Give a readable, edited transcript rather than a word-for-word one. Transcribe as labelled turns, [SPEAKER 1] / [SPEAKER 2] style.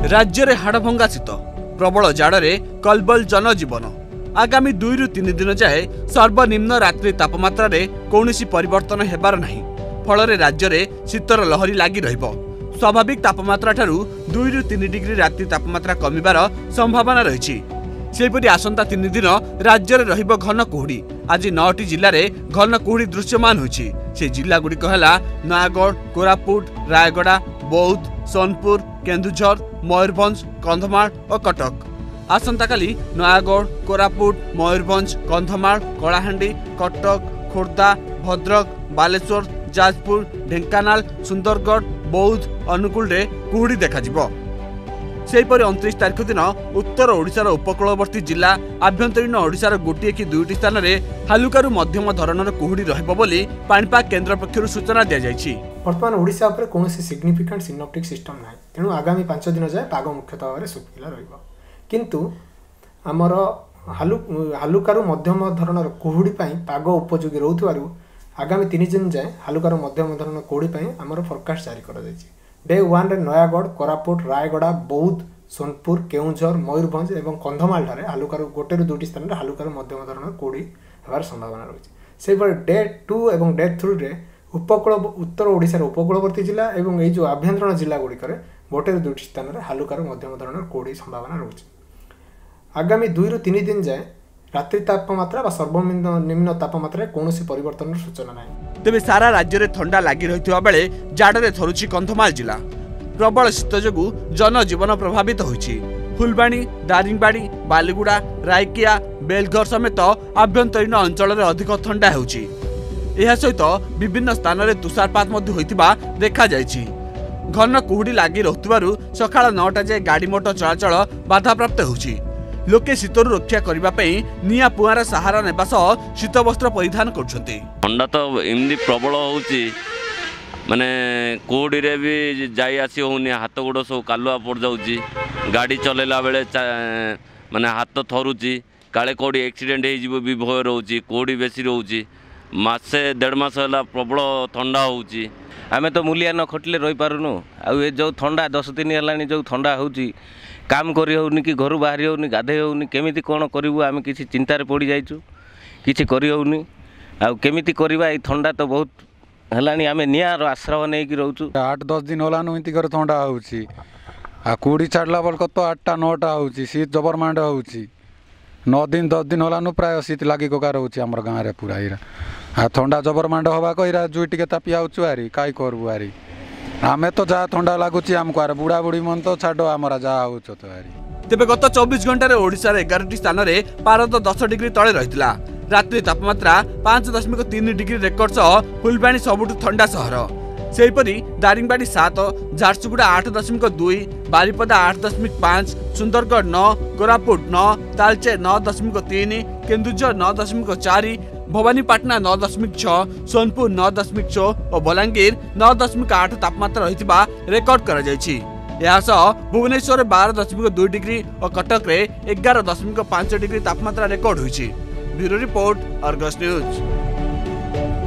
[SPEAKER 1] राज्य में हाड़भंगा शीत प्रबल जाड़े कलबल जनजीवन आगामी 2 ରୁ 3 दिन जाए सर्वनिम्न रात्रि तापमात्रा रे कौनसी परिवर्तन हेबार नहीं फल राज्य में शीतर लहरी लगी रहिबो। स्वाभाविक तापमात्रा ठारू 2 ରୁ 3 डिग्री रात्रि तापमात्रा कमिबार संभावना रही। सेपरि आसंता 3 दिन राज्य में रहिबो घन कुहुड़ी। आज 9टी जिले में घन कुहुड़ी दृश्यमान होछि। से जिला गुड़िक है नयागढ़, कोरापुट, रायगड़ा, बौद्ध, सोनपुर, केन्दुझर, मयूरभंज, कंधमाल और कटक। आसंता काली नयागढ़, कोरापुट, मयूरभंज, कंधमाल, कलाहांडी, कटक, खोर्धा, भद्रक, बालेश्वर, जाजपुर, ढेंकानाल, सुंदरगढ़, बौद्ध, अनुगुल रे कुहुड़ी देखा जिवो। सेहीपरि 29 तारिख दिन उत्तर ओडिशार उपकूलवर्ती जिला आभ्यंतरीण ओडिशार गोटे कि 2टी स्थान में हालुकारु मध्यम धरणर कुहुड़ी रहिबो बोली पाणीपाग केन्द्र पक्षरु सूचना दिया जायछि।
[SPEAKER 2] वर्तमान ओडिशा उपरे कोनोसी सिग्निफिकेंट सिनोप्टिक सिस्टम नाही, तेणु आगामी 5 दिन जाय पाग मुख्यतः भाव सुखिला रहिबो। किंतु हमर हालुकारु मध्यम धरणर कुहुड़ी पई पाग उपयोगी रहउथवारु आगामी 3 दिन जाय हालुकारु मध्यम धरणर कुहुड़ी पई हमर फोरकास्ट जारी करा जायछि। डे 1 रे नयागढ़, कोरापुट, रायगड़ा, बौद्ध, सोनपुर, केन्दुझर, मयूरभंज एवं कंधमाल ठारे हालुकारु 1 ରୁ 2टी स्थान रे हालुकारु मध्यम धरणर कुहुड़ी हेबार संभावना रही। सेहीपरि डे 2 एवं डे 3 रे उपकूल उत्तर ओडिशार उपकूलवर्ती जिला एवं ये जो आभ्यंतरण जिला गुड़िक 1 ରୁ 2टी स्थान में हालुकारु मध्यम धरणर कुहुड़ी संभावना रही। आगामी 2 ରୁ 3 दिन जाए रात्रि तापमात्रा व सर्वनिम्न तापमात्रा कौनसी परिवर्तन सूचना नहीं।
[SPEAKER 1] तेज सारा राज्य में ठंडा लगी रही बेले जाड़े थरुची कंधमाल जिला। प्रबल शीत जो जनजीवन प्रभावित होइछि। फुलबाणी, दारिंगबाड़ी, बालीगुड़ा, रायकिया, बेलघर समेत आभ्यंतरीण अंचल में अधिक ठंडा होइछि। यह सहित विभिन्न स्थान में तुषारपात होइतिबा देखा जायछि। घन कुहुड़ी लगी रहुथिबारु सकाळ 9टा जाए गाड़ी मोटर चलाचल बाधाप्राप्त होइछि। लोके शीतरु रक्षा करने निया पुआर सहारा नेबा सह शीत वस्त्र परिधान करछन्ति।
[SPEAKER 3] ठंडा तो एमती प्रबल होउछि, माने कुहुड़ी रे भी जाई आसी होउनी, हाथ गोड़ सब कालुआ पड़ जाउछि। गाड़ी चलेला बेले माने हाथ थरुछि, काले कोडी एक्सीडेंट हे जिवो भी भय रहउछि। कुहुड़ी बेसी रहउछि, मासे 1.5 मास होला प्रबल ठंडा होउछि।
[SPEAKER 4] आमे तो मूलिया न खटले रही पारुनु। आ ये जो ठंडा 10 दिन हेलानी जो ठंडा होउछि, काम करी होउनी कि घर बाहरी होउनी, गाधे होउनी, केमिति कोन करिवु आमे किछि चिंता रे पड़ी जाइछु, किछि करी होउनी। आ केमिति करिवा ए ठंडा तो बहुत हेलानी, आमे नियार आश्रय नै कि रहउछु।
[SPEAKER 5] 8-10 दिन होलानु इति कर ठंडा होउछि। आ कुडी छाडला बल कत 8टा 9टा होउछि, शीत जबरमांड होउछि। 9 दिन 10 दिन होलानु प्राय शीत लागि कोका रहउछि हमर गां रे पूरा इरा। आ ठंडा जबरमांड होबा कइरा जुई टिके तापी आउछु आरी काई करबु आरी। आमे तो जा ठंडा लागुची हमको आर बुढ़ा बुढ़ी मन तो छाड़ो आमरा जा होउछ तो आरी।
[SPEAKER 1] तेबे गत 24 घंटा रे ओडिसा रे 11टी स्थान रे पारद 10 डिग्री तळे रहितला। रात्रि तापमात्रा 5.3 डिग्री रेकर्ड सह फुलबाणी सबुठु ठंडा सहर। सेहीपरि दारिंगबाड़ी 7, झारसुगुड़ा 8.2, बारिपदा 8.5, सुंदरगढ़ 9, कोरापुट 9, तालचे 9.3, केन्दुझर 9.4, भवानीपाटना 9.6, सोनपुर 9.6 और बलांगीर 9.8 तापमात्रा रहितिबा रेकर्ड करा जायछि। यासह भुवनेश्वर 12.2 डिग्री और कटक रे 11.5 डिग्री तापमात्रा रेकर्ड होइछि। Bureau report, Argus news.